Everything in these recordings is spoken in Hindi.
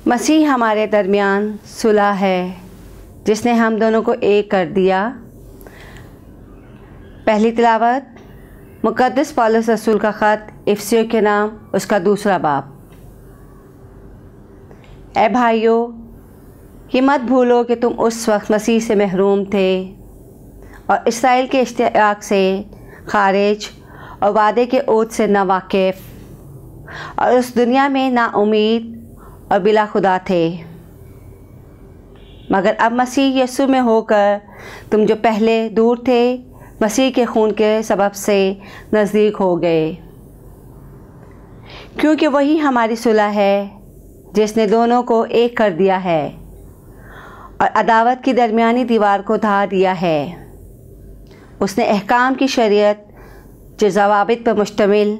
मसीह हमारे दरमियान सुलह है जिसने हम दोनों को एक कर दिया। पहली तिलावत मुक़द्दस पौलुस रसूल का ख़त इफिसियों के नाम उसका दूसरा बाब। ऐ भाइयों, ये मत भूलो कि तुम उस वक्त मसीह से महरूम थे और इसराइल के इश्तियाक से खारिज और वादे के ओत से नावाकिफ़ और उस दुनिया में नाउमीद और बिला खुदा थे। मगर अब मसीह यीशु में होकर तुम जो पहले दूर थे, मसीह के खून के सबब से नज़दीक हो गए, क्योंकि वही हमारी सुलह है जिसने दोनों को एक कर दिया है और अदावत की दरमियानी दीवार को ढा दिया है। उसने अहकाम की शरीयत जो ज़वाबित पर मुश्तमिल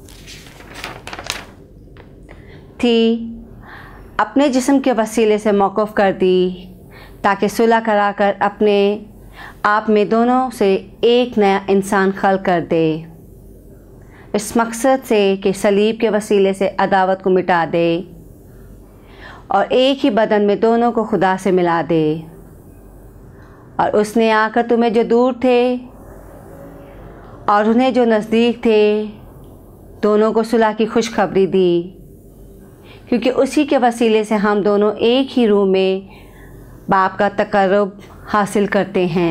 थी अपने जिस्म के वसीले से मौक़ूफ़ कर दी, ताकि सुलह कराकर अपने आप में दोनों से एक नया इंसान खल्क़ कर दे, इस मकसद से कि सलीब के वसीले से अदावत को मिटा दे और एक ही बदन में दोनों को खुदा से मिला दे। और उसने आकर तुम्हें जो दूर थे और उन्हें जो नज़दीक थे, दोनों को सुलह की खुशखबरी दी, क्योंकि उसी के वसीले से हम दोनों एक ही रूह में बाप का तक़र्रुब हासिल करते हैं।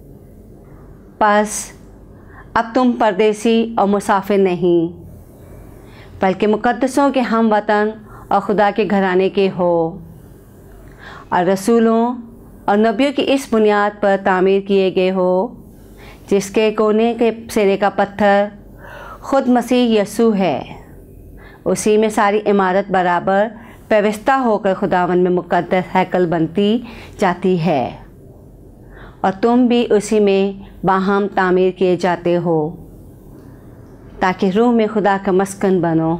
बस अब तुम परदेसी और मुसाफिर नहीं, बल्कि मुक़द्दसों के हम वतन और खुदा के घराने के हो और रसूलों और नबियों की इस बुनियाद पर तामीर किए गए हो, जिसके कोने के सिरे का पत्थर ख़ुद मसीह यीशु है। उसी में सारी इमारत बराबर व्यवस्था होकर खुदावन में मुक़द्दस हैकल बनती जाती है और तुम भी उसी में बाहम तामीर किए जाते हो, ताकि रूह में खुदा का मस्कन बनो।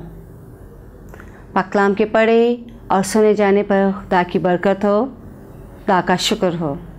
पाकलाम के पढ़े और सुने जाने पर खुदा की बरकत हो, खुदा का शुक्र हो।